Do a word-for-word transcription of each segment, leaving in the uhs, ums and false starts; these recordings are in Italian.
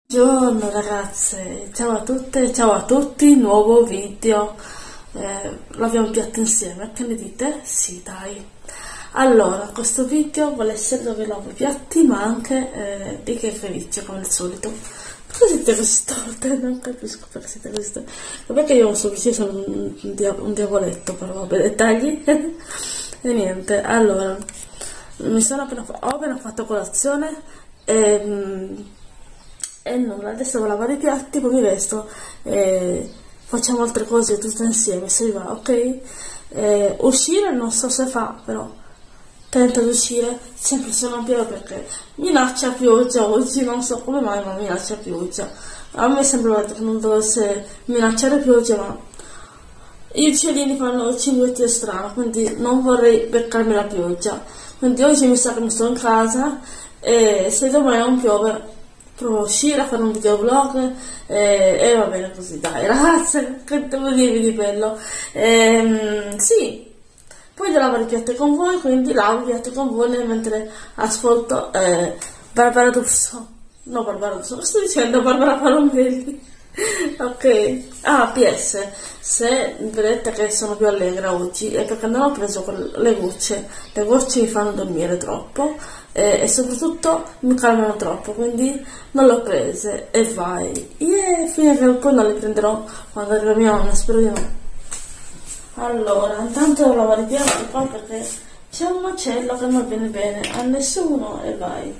Buongiorno ragazze, ciao a tutte, ciao a tutti, nuovo video, eh, laviamo un piatto insieme, che ne dite? Sì dai. Allora, questo video vuole essere dove lavo i piatti ma anche eh, di che felice come al solito. Perché siete così storte? Non capisco perché siete così storte. Vabbè che io so vicino sono un, un, dia- un diavoletto, però vabbè, dettagli. E niente, allora, mi sono appena, fa- ho appena fatto colazione e... mm, e nulla, adesso devo lavare i piatti, poi mi vesto e facciamo altre cose tutte insieme, se va, ok? E uscire non so se fa, però tento di uscire sempre se non piove perché minaccia pioggia oggi, non so come mai, ma minaccia pioggia. A me sembrava che non dovesse minacciare pioggia, ma gli uccellini fanno cinguetti strano, quindi non vorrei beccarmi la pioggia. Quindi oggi mi sa che mi sto in casa e se domani non piove provo a uscire a fare un videoblog e, e va bene così, dai ragazze, che devo dirvi di bello. Ehm, sì, poi devo lavare i piatti con voi, quindi lavo i piatti con voi mentre ascolto eh, Barbara D'Urso, no Barbara D'Urso, sto dicendo Barbara Palombelli. Ok, ah, P S, se vedete che sono più allegra oggi è perché non ho preso le gocce, le gocce mi fanno dormire troppo eh, e soprattutto mi calmano troppo, quindi non le ho prese e vai, yeah, fino che poi non le prenderò quando arriva mia nonna, spero di no. Allora, intanto devo lavare i piatti qua perché c'è un macello che non viene bene a nessuno e vai.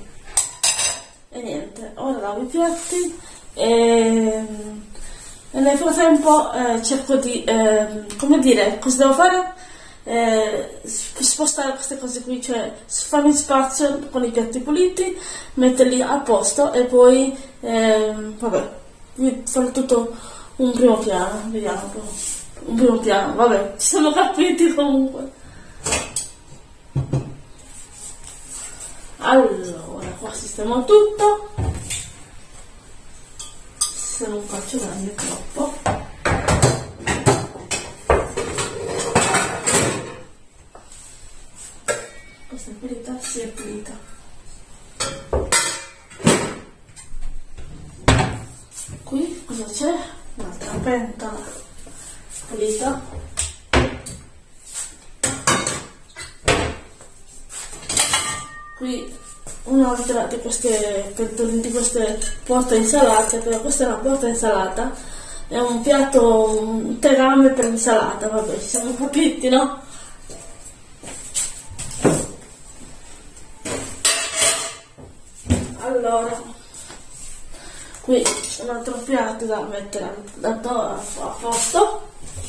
E niente, ora lavo i piatti e, e nel frattempo eh, cerco di, eh, come dire, cosa devo fare? Eh, spostare queste cose qui, cioè farmi spazio con i piatti puliti, metterli a posto e poi, eh, vabbè, fare tutto un primo piano, vediamo un po'. Un primo piano, vabbè, ci siamo capiti comunque. Allora, qua sistemo tutto. Se non faccio grande troppo. Questa è pulita? Sì, è pulita. Qui cosa c'è? Un'altra pentola pulita. Qui un'altra di queste pentoline, di queste porta insalate, però questa è una porta insalata, è un piatto, un tegame per insalata, vabbè, ci siamo capiti, no? Allora, qui un altro piatto da mettere da, da, a posto.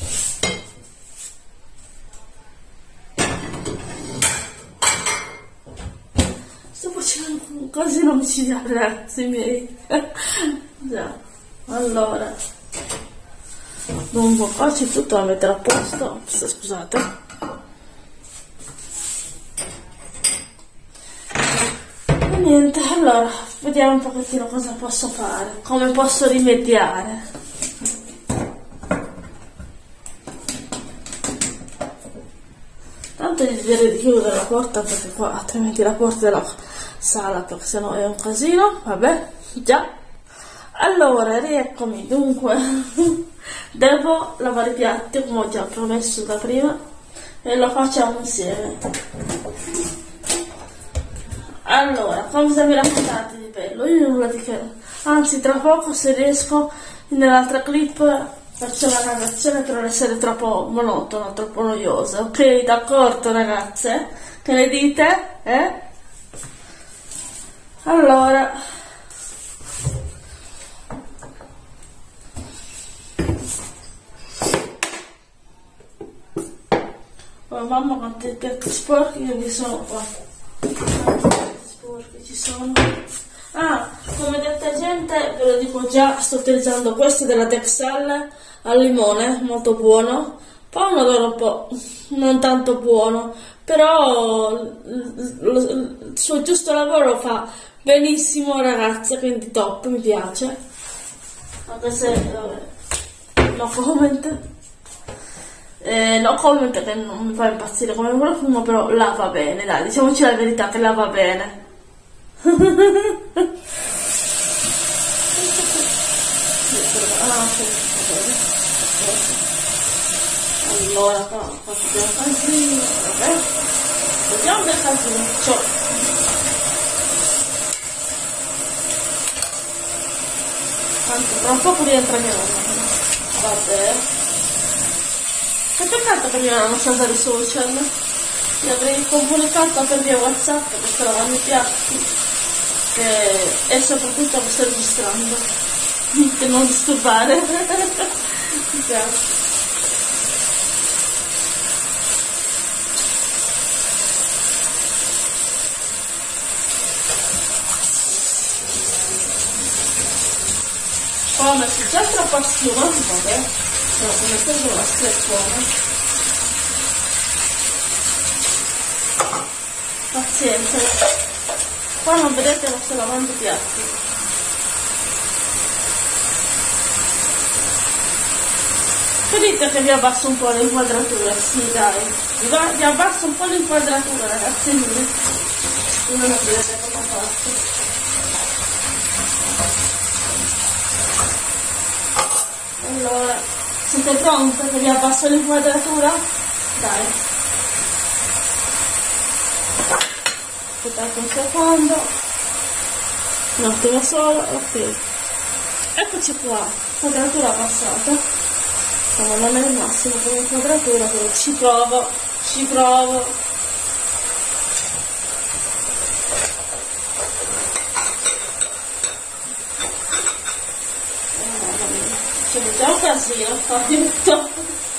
Sto facendo quasi non micidiale, ragazzi miei. Già, allora, dunque qua c'è tutto da mettere a posto, scusate. E niente, allora, vediamo un pochettino cosa posso fare, come posso rimediare. Tanto direi di chiudere la porta perché qua altrimenti la porta della sala, perché sennò è un casino, vabbè, già. Allora, rieccomi, dunque, devo lavare i piatti come ho già promesso da prima e lo facciamo insieme. Allora, cosa vi raccontate di bello? Io nulla di che, anzi tra poco se riesco nell'altra clip faccio una narrazione per non essere troppo monotona, troppo noiosa, ok? D'accordo ragazze? Che ne dite? Eh? Allora, oh mamma quanti piatti sporchi che mi sono qua, quanti piatti sporchi ci sono. Ah, come detergente ve lo dico già, sto utilizzando questo della Texel al limone, molto buono, poi un odore un po' non tanto buono, però il suo giusto lavoro fa benissimo ragazze, quindi top, mi piace, anche se vabbè, no comment, eh, no comment che non mi fa impazzire come profumo, però lava bene, dai, diciamoci la verità che lava bene. ah, ok, allora qua faccio un casino, vabbè, vediamo del casuccio. Tanto tra un poco rientra mia nonna, vabbè, è peccato che mia nonna non sa usare i social, gli avrei comunicato per via WhatsApp che sto lavando i piatti e, e soprattutto mi sto registrando per non disturbare. Grazie. Ho messo già troppa schiuma, vabbè, no, sto mettendo la streppone. Pazienza, qua non vedete ma sto lavando i piatti. Vedete che vi abbasso un po' l'inquadratura, sì dai, vi, va, vi abbasso un po' l'inquadratura ragazzi mie, non vedete cosa faccio. Allora, siete pronti che vi abbasso l'inquadratura? Dai. Aspettate un secondo. Un attimo solo, ok. Eccoci qua, quadratura passata. Insomma, non è il massimo come quadratura, però ci provo, ci provo. C'è già un casino, fa tutto.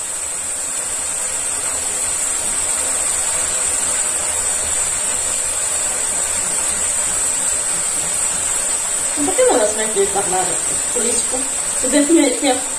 Ma perché non la smetti di parlare? Pulisco. Vedete meglio.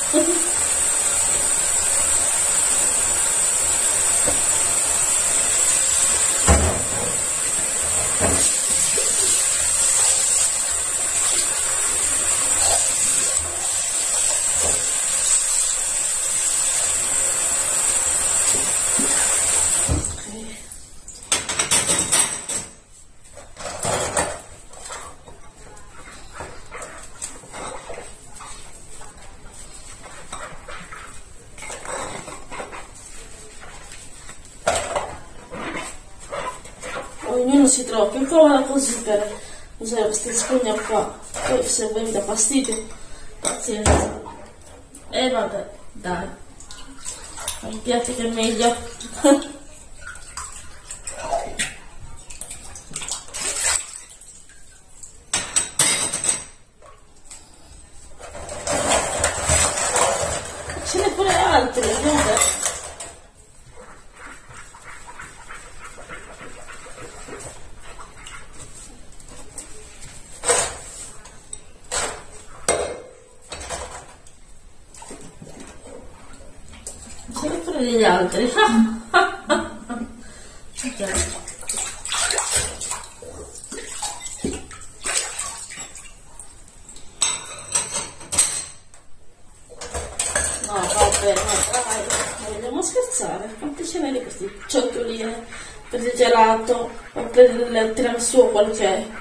Ognuno si trova più comoda così per usare queste spugne qua. Poi se voi mi dà fastidio, pazienza. E vabbè, dai. Mi piace che è meglio. Ce n'è pure altri, vediamo bene. Ce ne pure degli altri. Ok. No, vabbè, no, dai, vogliamo scherzare? Quanti ce n'è di questi cioccioline per il gelato o per il tiramisù o quello che è?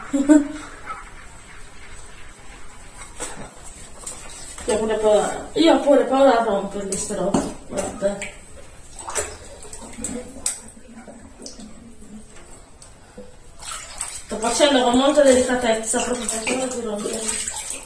Io ho pure paura, io ho pure paura a romperli ste robe, vabbè. Sto facendo con molta delicatezza proprio perché non ti rompere.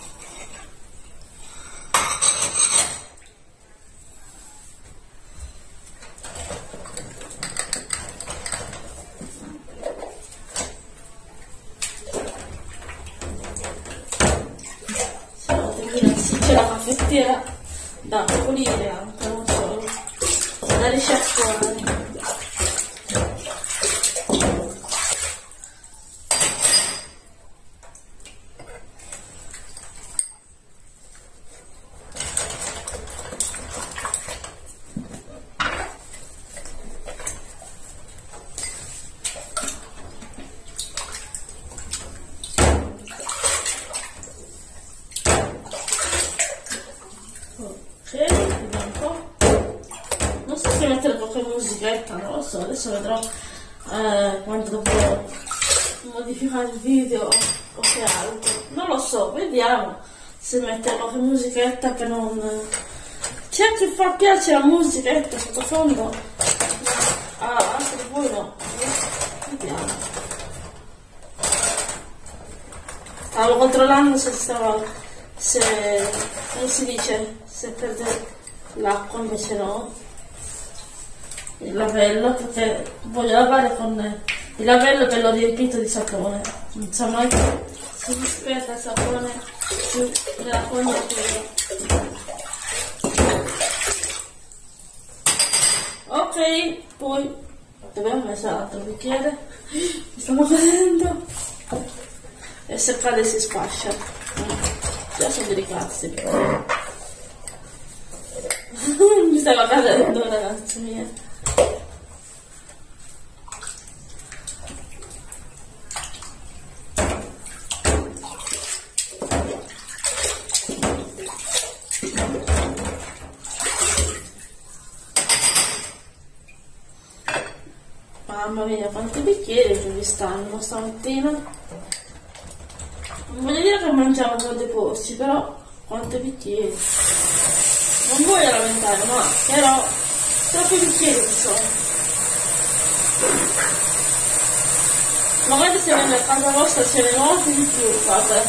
C'è la caffettiera da pulire anche, non solo da risciacquare. Vediamo un po'. Non so se mettere qualche musichetta, non lo so, adesso vedrò eh, quando dovrò modificare il video o che altro, non lo so, vediamo. si mette qualche musichetta per non... C'è chi fa piace la musichetta sottofondo? Ah, anche di voi no. Vediamo. Stavo controllando se stava... se... come si dice? Se perde l'acqua, invece no. Il lavello, perché voglio lavare con il lavello che l'ho riempito di sapone. Non so mai se mi spetta il sapone più nella fognatura. Ok, poi dove ho messo l'altro bicchiere? Mi stanno cadendo. E se cade si sfascia. Già sono delicati. Mi stava cadendo, ragazzi miei. Mamma mia, quanti bicchieri che vi stanno stamattina. Non voglio dire che mangiamo con dei porci, però quanti bicchieri. Non voglio lamentare, ma però troppi bicchieri che sono. Magari se viene a casa vostra ce ne molti di più, fate.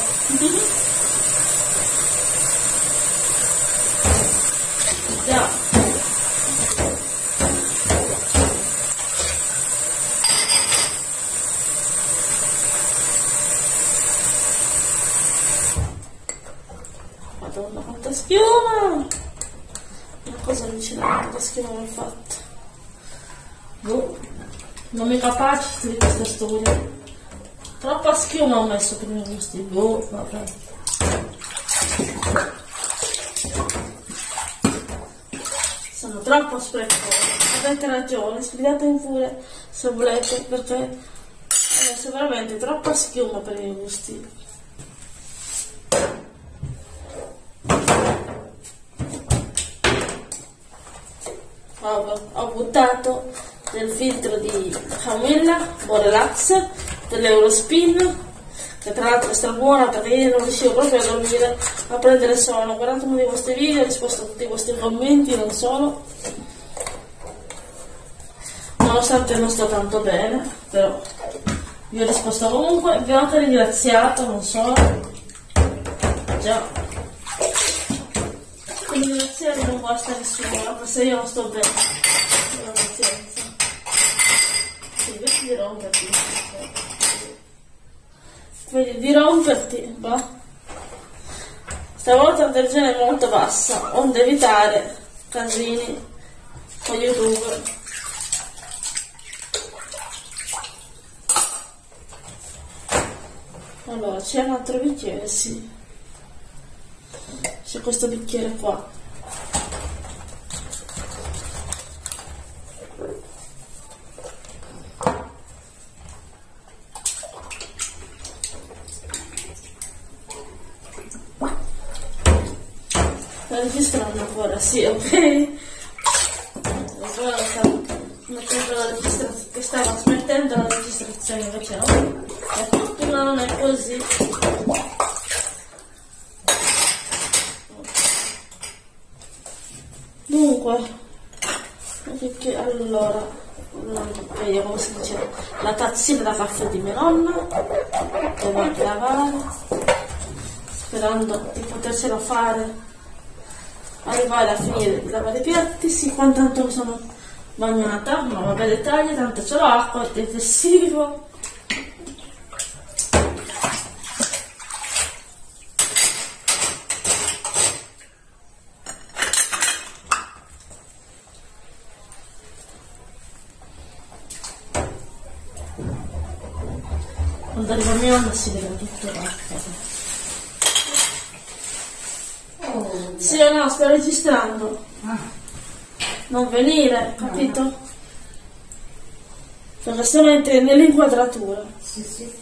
Già. Madonna, quanta schiuma! Ma cosa allucinante, quanta schiuma mi ha fatto? Boh, non mi capacito di questa storia. Troppa schiuma ho messo per i miei gusti. Boh, vabbè. Sono troppo sprecosa. Avete ragione, scrivetemi pure se volete, perché adesso veramente troppa schiuma per i miei gusti. Ho buttato del filtro di Camilla Borelax dell'Eurospin, che tra l'altro è strabuona perché io non riuscivo proprio a dormire, a prendere sonno. Ho guardato uno dei vostri video, ho risposto a tutti i vostri commenti, non solo, nonostante non sto tanto bene, però vi ho risposto comunque, vi ho anche ringraziato, non solo, già. Ringraziare non basta nessuno, anche se io non sto bene. Non ho pazienza. Sì, vedi di romperti. Vedi di romperti, va. Stavolta la tensione è molto bassa, onde evitare casini con YouTube. Allora, c'è un altro bicchiere, sì. C'è questo bicchiere qua. Sto registrando ancora, sì, ok. Allora stavo mettendo la registrazione, che stava smettendo la registrazione, invece no. E tutto non è così. Dunque, che, allora, vediamo come si dice, la tazzina da caffè di mia nonna, devo anche lavare, sperando di potersela fare, arrivare a finire di lavare i piatti. Sì, quanto tanto mi sono bagnata, ma vabbè dettagli, tanto c'è l'acqua, il detersivo. Quando arriva mia nonna si vede tutto l'acqua. Oh. Sì o no, sto registrando. Ah. Non venire, capito? No. Perché se no entri nell'inquadratura. Sì, sì.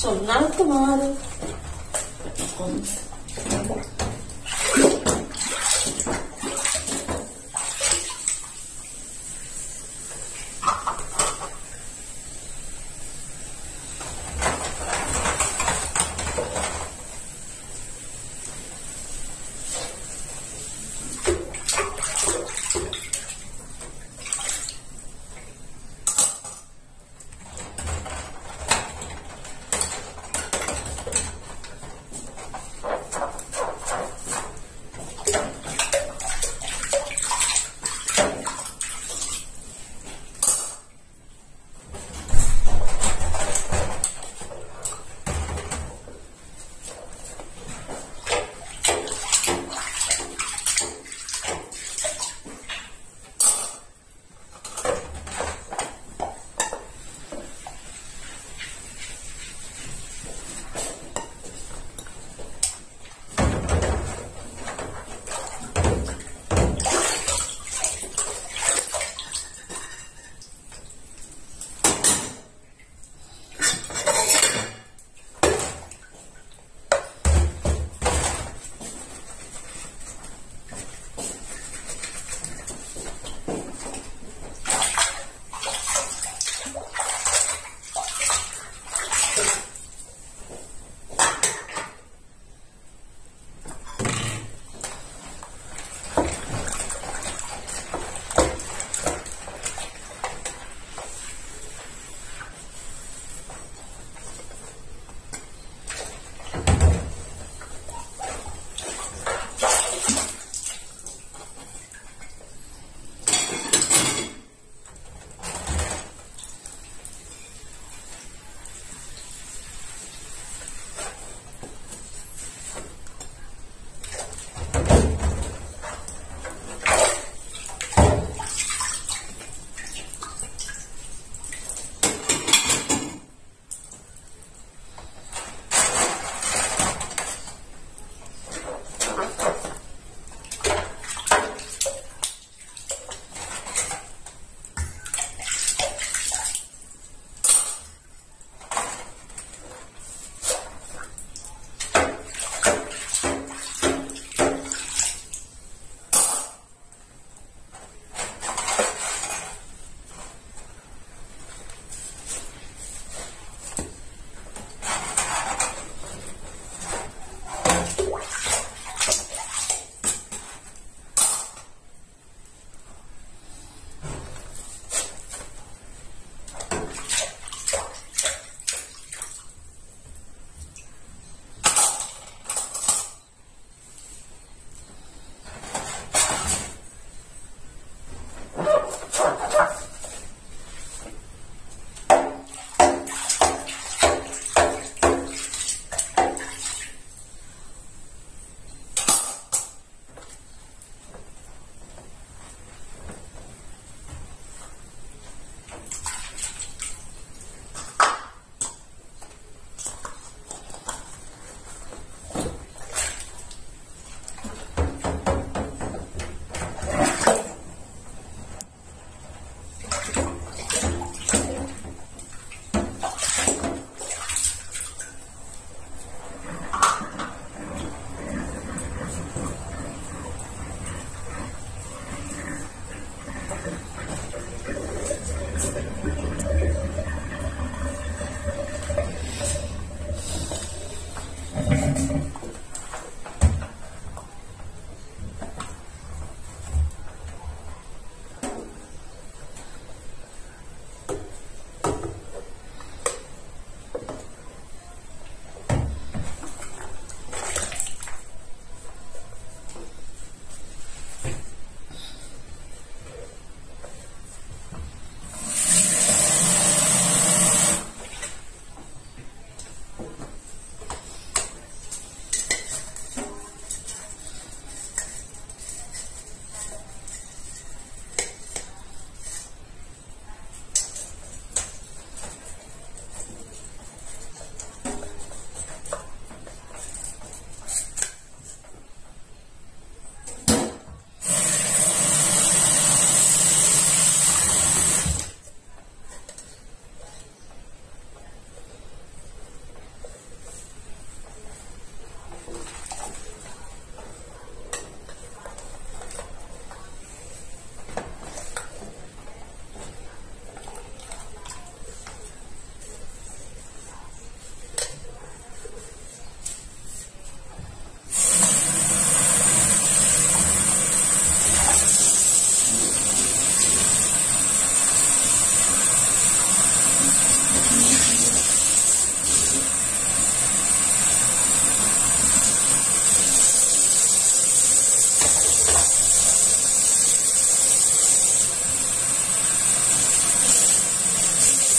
Sono in alto mare.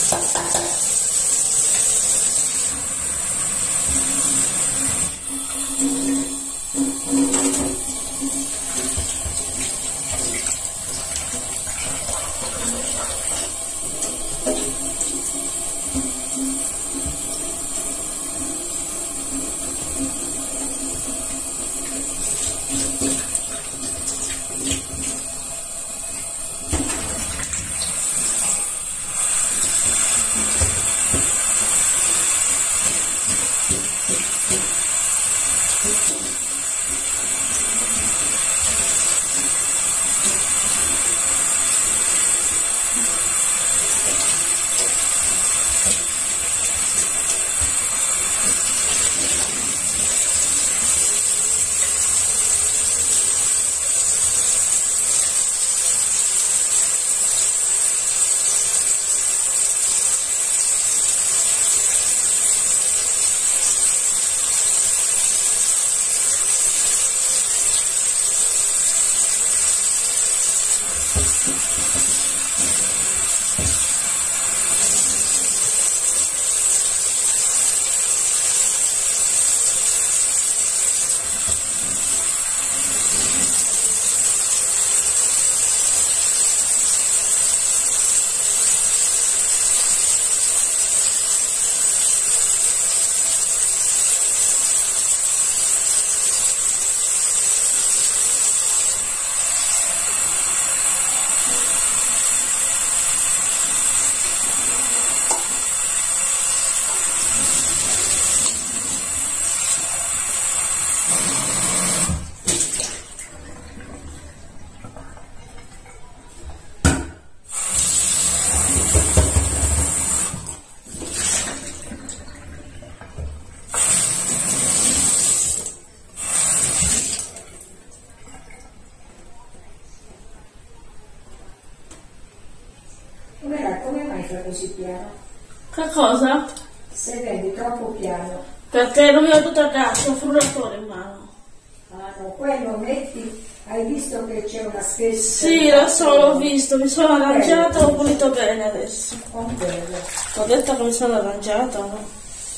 Come mai fa così piano? Che cosa? Se vedi troppo piano. Perché non mi ho tutto a casa, ho un frullatore in mano. Ah no, quello metti, hai visto che c'è una spesa? Sì, lo so, l'ho visto, mi sono arrangiata, ho pulito bene adesso. Oh, bello. Ho detto che mi sono arrangiata, no?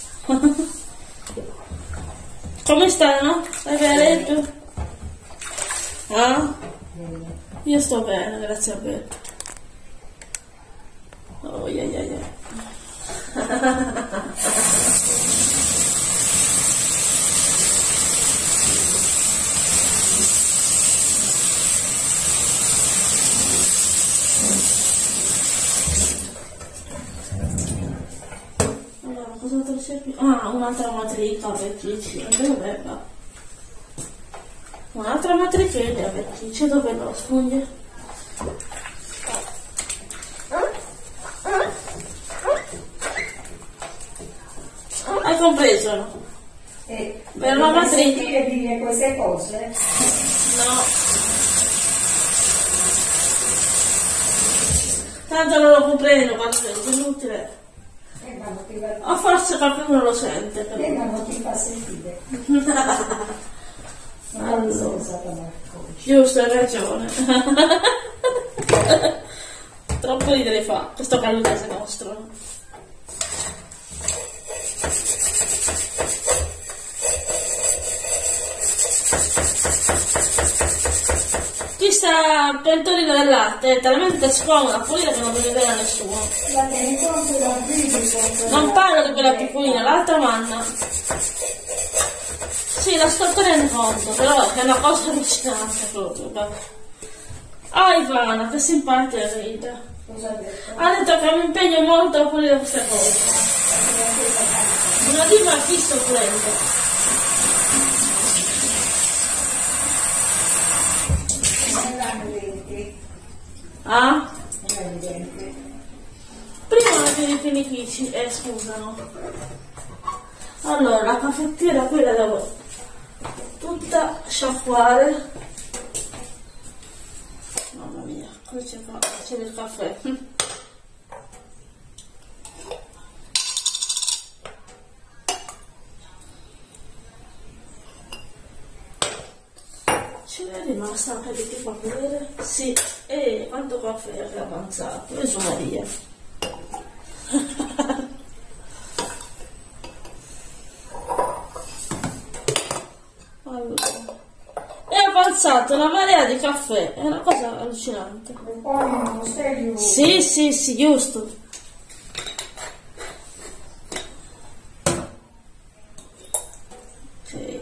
Come stai, no? Stai bene tu? Ah? Bene. Io sto bene, grazie a Beto. Oh, yeah, yeah, yeah. Allora, cosa c'è qui? Ah, un'altra matrica, Beatrice. Dove va? Un'altra matrice, Beatrice, dove lo sfugge? Hai compreso, no? E Per una matrica. sentire dire queste cose? No. Tanto non lo comprendo quando è inutile. Eh, ma non ti va- O forse qualcuno lo sente. Però. eh, ma non ti fa sentire. Non Allora. è stata Marco. Giusto, hai ragione. Troppo ridere fa, questo caludese nostro. Questa pentolina del latte è talmente scomoda a pulire che non deve vedere a nessuno. La tieni conto da qui, Non parlo di quella piccolina, l'altra manna. Sì, la sto tenendo conto, però è una cosa allucinante proprio. Ah, Ivana, che simpatica ride. Cosa ha detto? Ha detto che mi impegno molto a pulire queste cose. Una diva chi sto pulendo. Non hanno i denti. Ah? Non hanno i denti. Prima non i finifici, eh scusano. Allora, la caffettiera qui la devo tutta sciacquare. Mamma mia, qui c'è, c'è del caffè. Ce n'è rimasta anche di che fa vedere? Sì, e quanto caffè è avanzato, Gesù Maria. fatto una marea di caffè, è una cosa allucinante. E poi non sei Sì, sì, sì, giusto. Ok.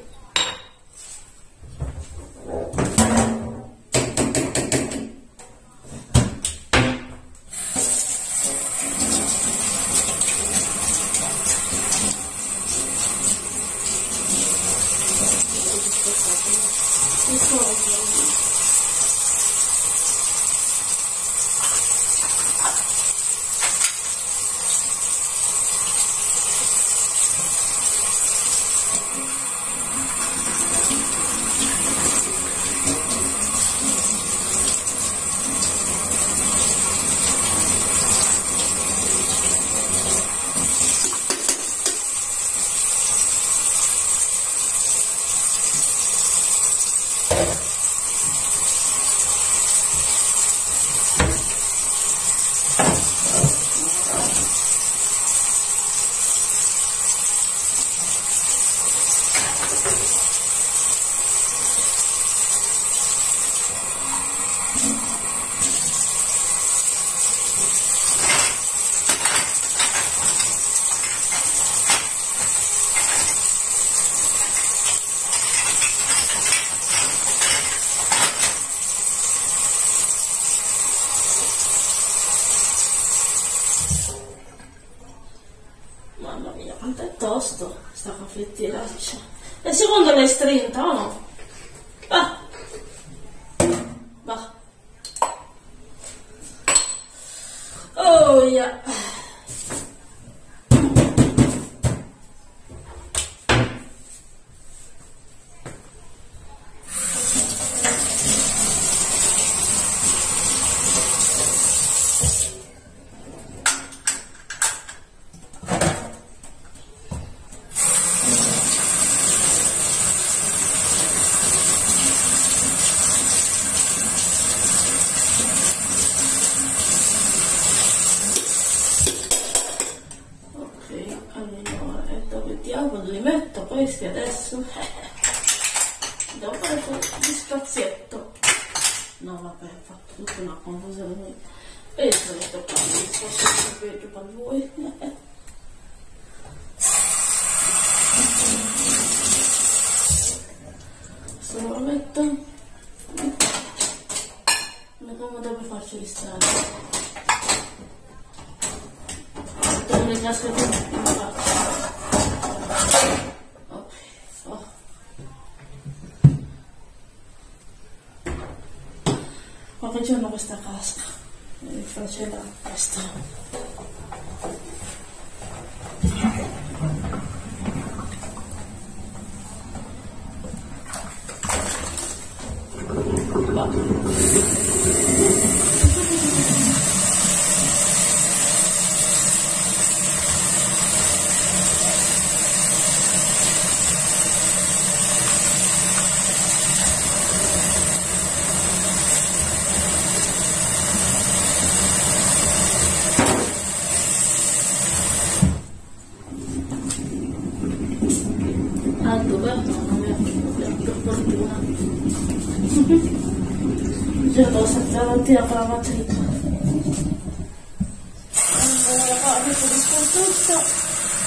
Mamma mia, quanto è tosto sta caffettinaccia. E secondo lei strinta o no? Va. Va. Oh yeah. Dove li metto questi adesso? Devo fare di spazietto. No vabbè, ho fatto tutta una confusione. E sto toccando il spazietto peggio per voi. Se lo metto come deve farci stare. Metto le casche tutte in faccia. Qualche giorno questa casca mi faceva questa. Ah, dove? Non mi per fortuna. Io devo stare avanti con la matrica. Allora, qua questo discorso.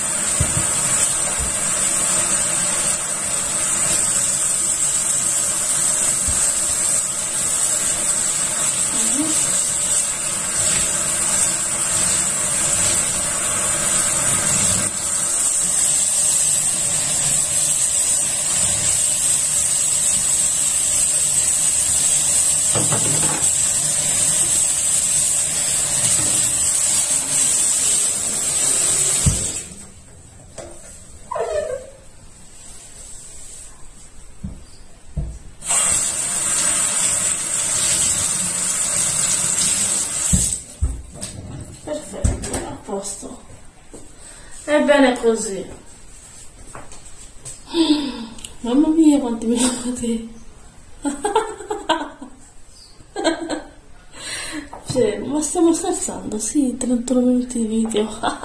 Perfetto, a posto. Ebbene così. Mamma mia quanti minuti. Cioè, ma stiamo scherzando? Sì, trentuno minuti di video.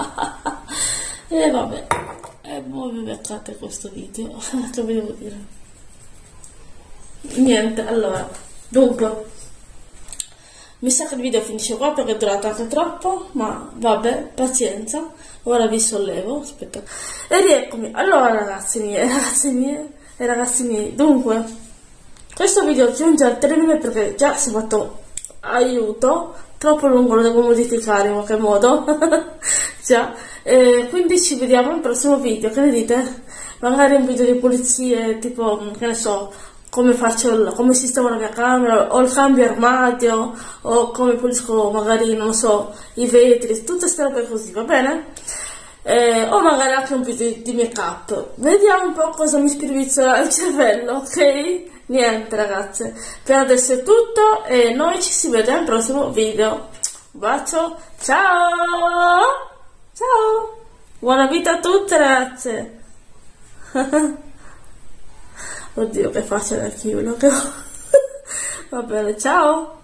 E vabbè, e voi vi beccate questo video. Che vi devo dire? niente, allora, dunque, mi sa che il video finisce qua perché è durato anche troppo, ma vabbè, pazienza, ora vi sollevo, aspetta, e rieccomi. Allora ragazzi miei, ragazzi miei e ragazzi miei, dunque, questo video giunge al termine perché già si è fatto, aiuto, troppo lungo, lo devo modificare in qualche modo, già, e quindi ci vediamo al prossimo video, che ne dite? Magari un video di pulizie, tipo, che ne so, come faccio, il, come sistemo la mia camera, o il cambio armadio, o come pulisco magari, non so, i vetri, tutte queste robe così, va bene? Eh, o magari anche un video di, di make up. Vediamo un po' cosa mi spirizzola il cervello, ok? Niente ragazze, per adesso è tutto e noi ci si vede al prossimo video. Un bacio, ciao! Ciao! Buona vita a tutte ragazze! Oddio che faccia da chiulo che... Va bene, ciao!